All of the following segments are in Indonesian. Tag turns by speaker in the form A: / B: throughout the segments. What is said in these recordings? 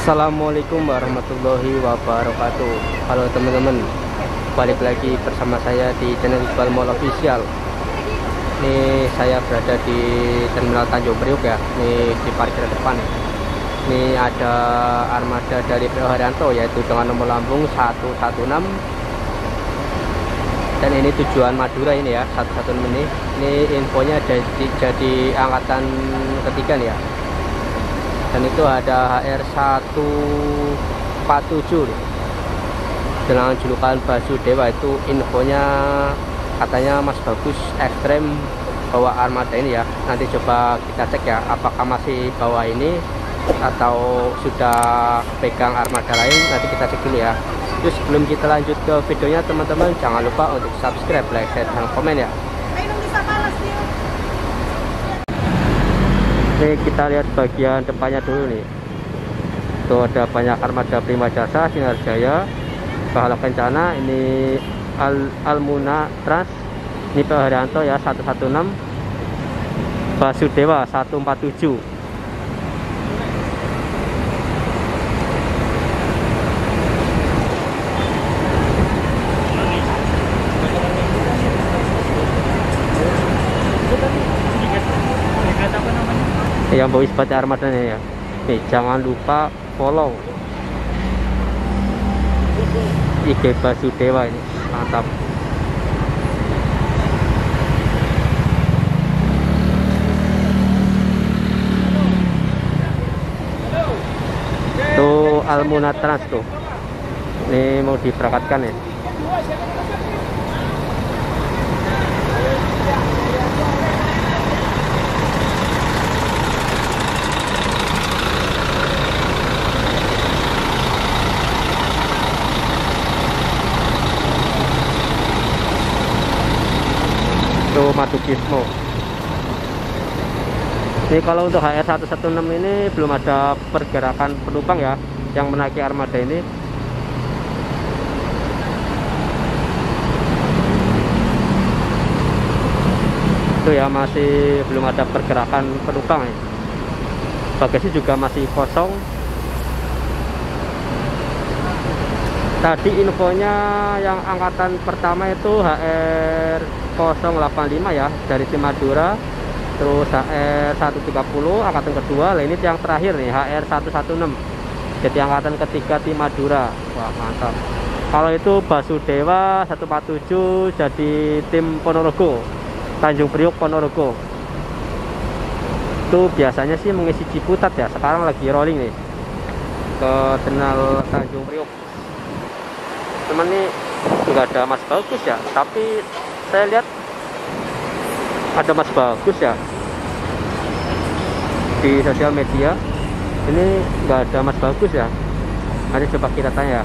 A: Assalamualaikum warahmatullahi wabarakatuh. Halo teman-teman, balik lagi bersama saya di channel Iqbal Mall Official. Ini saya berada di Terminal Tanjung Priok ya. Ini di parkiran depan. Ini ada armada dari PO Haryanto yaitu dengan nomor lambung 116. Dan ini tujuan Madura ini ya, 116 ini. Ini infonya jadi angkatan ketiga nih ya. Dan itu ada HR147 dengan julukan Basudewa. Itu infonya katanya Mas Bagus ekstrem bawa armada ini ya. Nanti coba kita cek ya, apakah masih bawa ini atau sudah pegang armada lain. Nanti kita cek dulu ya. Terus sebelum kita lanjut ke videonya teman-teman, jangan lupa untuk subscribe, like, share, dan komen ya. Ini kita lihat bagian depannya dulu nih. Tuh ada banyak armada Prima Jasa, Sinar Jaya, Pahala Kencana, ini Almuna Trans, ini PO Haryanto ya 116, Basudewa 147. Yang bawa isbat armadanya ya. Nih, jangan lupa follow IG Basudewa ini, mantap. Tuh Almuna Trans tuh. Ini mau diberangkatkan ya. Madukismo. Ini kalau untuk HR116 ini belum ada pergerakan penumpang ya yang menaiki armada ini. Itu ya, masih belum ada pergerakan penumpang ya. Bagasi juga masih kosong. Tadi infonya yang angkatan pertama itu HR 085 ya, dari tim Madura. Terus HR130 angkatan kedua. Lah ini yang terakhir nih, HR116 jadi angkatan ketiga tim Madura. Wah mantap. Kalau itu Basudewa 147 jadi tim Ponorogo, Tanjung Priok Ponorogo. Itu biasanya sih mengisi Ciputat ya, sekarang lagi rolling nih ke Terminal Tanjung Priok. Teman nih nggak ada Mas Bagus ya, tapi saya lihat ada Mas Bagus ya di sosial media. Ini nggak ada Mas Bagus ya. Nanti coba kita tanya.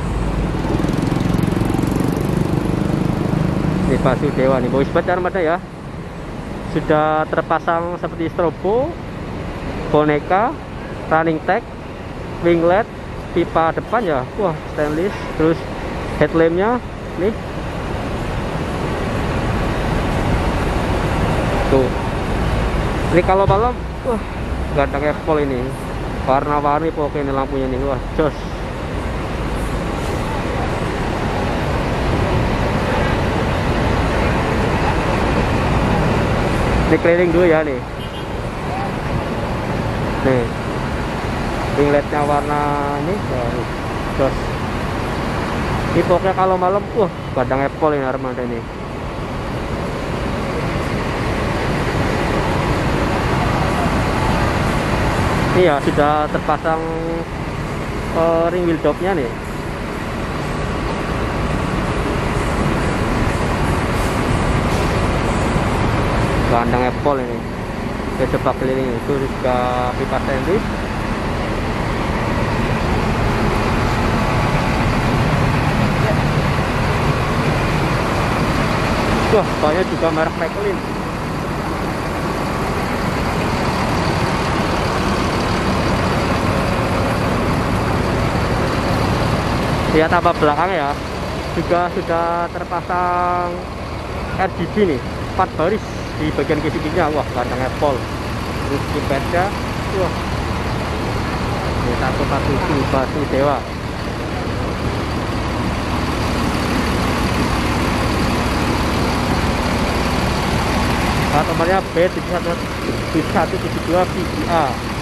A: Ini Basudewa nih, bawa isbat armada ya. Sudah terpasang seperti strobo, boneka, running tag, winglet, pipa depan ya. Wah stainless. Terus headlampnya nih. Tuh, ini kalau malam, wah, nggak ada kepol ini, warna-warni pokoknya ini lampunya nih, wah, jos. Ini keliling dulu ya nih, nih, wingletnya warna ini, wah, jos. Ini pokoknya kalau malam, wah, nggak ada kepol ini armada ini. Iya, sudah terpasang ring wheel dopnya nih. Kandang Apple ini. Kita coba keliling itu juga pipa stainless. Wah, banyak juga merek Michelin. Lihat apa belakang ya, juga sudah terpasang RGB nih, 4 baris di bagian kisi-kisinya. Wah, kandang Apple. Terus di pednya, wah, 147 Basudewa. Nomornya B172 VGA.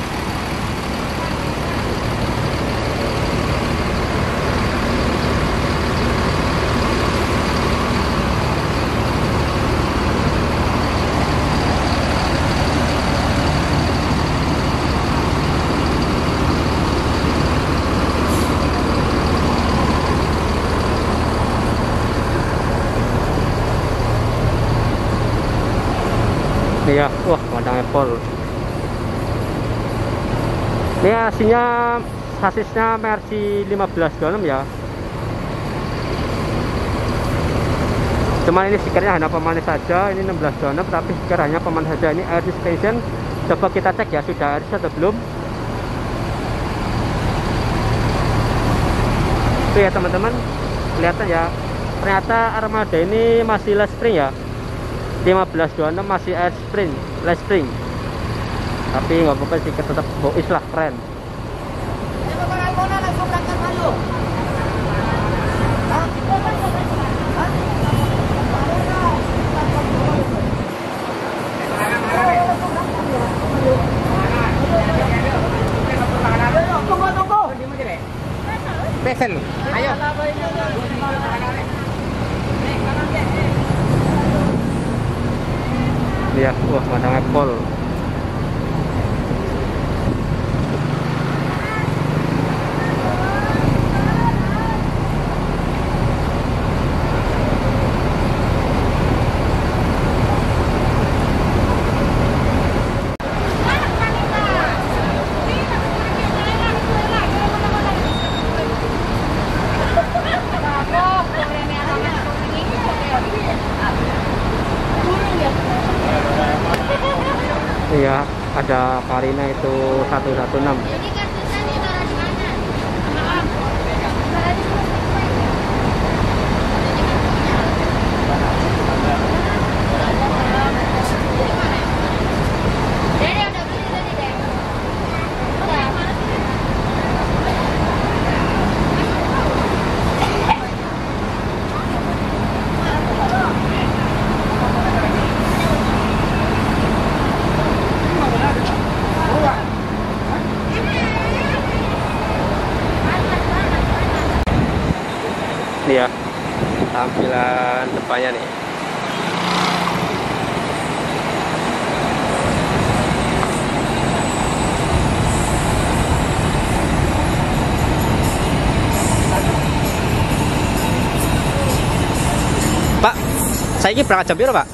A: Ya, wah, padang Apple. Ini aslinya sasisnya Mercy 1526 ya. Cuman ini stikernya hanya pemanis saja. Ini 1626 tapi stiker hanya pemanis saja. Ini air suspension. Coba kita cek ya, sudah air atau belum. Oke ya teman-teman, kelihatan ya. Ternyata armada ini masih less spring ya. 1526 masih air spring, less spring. Tapi nggak apa-apa sih, tetap bois lah, keren. Pesen, ayo. Ya, wah, padang Apple. Iya, ada Karina itu 116. Ini ya tampilan depannya nih. Pak, saya ini berangkat jam berapa, Pak?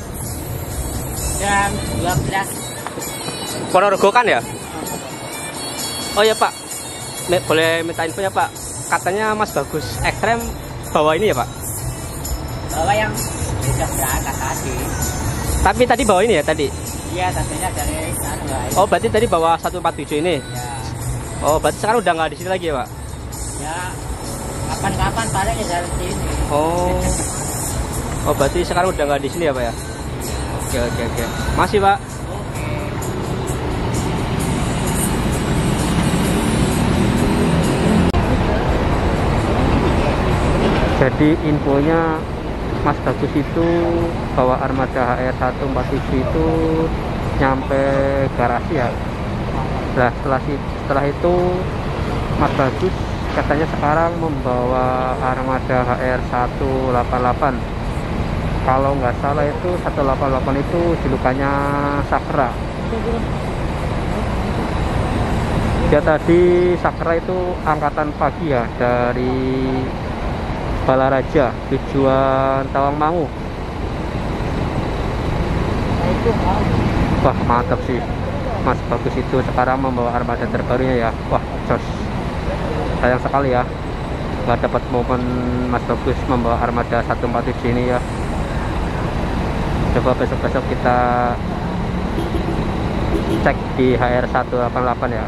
B: Jam 12.
A: Ponorogo kan ya? Oh ya Pak, boleh minta infonya Pak? Katanya Mas Bagus Ekstrem bawa ini ya Pak?
B: Bawa yang sudah berangkat tadi.
A: Tapi tadi bawa ini ya tadi?
B: Iya, tadinya dari sana.
A: Oh berarti tadi bawa 147 ini?
B: Ya.
A: Oh berarti sekarang udah nggak di sini lagi ya Pak?
B: Ya, kapan-kapan paling ya dari sini.
A: Oh, oh berarti sekarang udah nggak di sini ya Pak ya? Oke oke oke. Masih Pak. Jadi infonya Mas Bagus itu bawa armada HR147 itu nyampe garasi ya. Nah setelah itu Mas Bagus katanya sekarang membawa armada HR188. Kalau nggak salah itu 188 itu julukannya Sakura. Dia tadi Sakura itu angkatan pagi ya dari Balaraja tujuan Tawangmangu. Wah mantap sih Mas Bagus itu sekarang membawa armada terbarunya ya. Wah jos, sayang sekali ya nggak dapat momen Mas Bagus membawa armada 147 ini ya. Coba besok-besok kita cek di HR188 ya.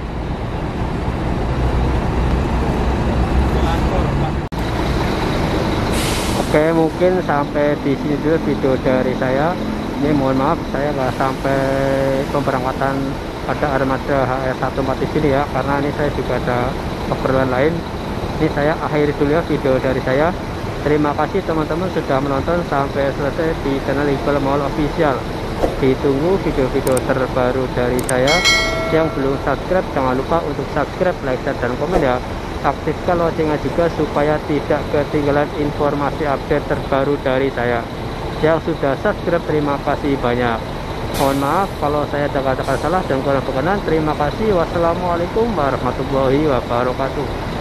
A: Oke, mungkin sampai di sini dulu video dari saya. Ini mohon maaf saya nggak sampai pemberangkatan pada armada HR14 di sini ya, karena ini saya juga ada keperluan lain. Ini saya akhiri dulu ya video dari saya. Terima kasih teman-teman sudah menonton sampai selesai di channel Iqbal Maul Official. Ditunggu video-video terbaru dari saya. Yang belum subscribe jangan lupa untuk subscribe, like, share, dan komen ya. Aktifkan loncengnya juga supaya tidak ketinggalan informasi update terbaru dari saya. Yang sudah subscribe terima kasih banyak. Mohon maaf kalau saya ada kata-kata salah dan kurang berkenan. Terima kasih. Wassalamualaikum warahmatullahi wabarakatuh.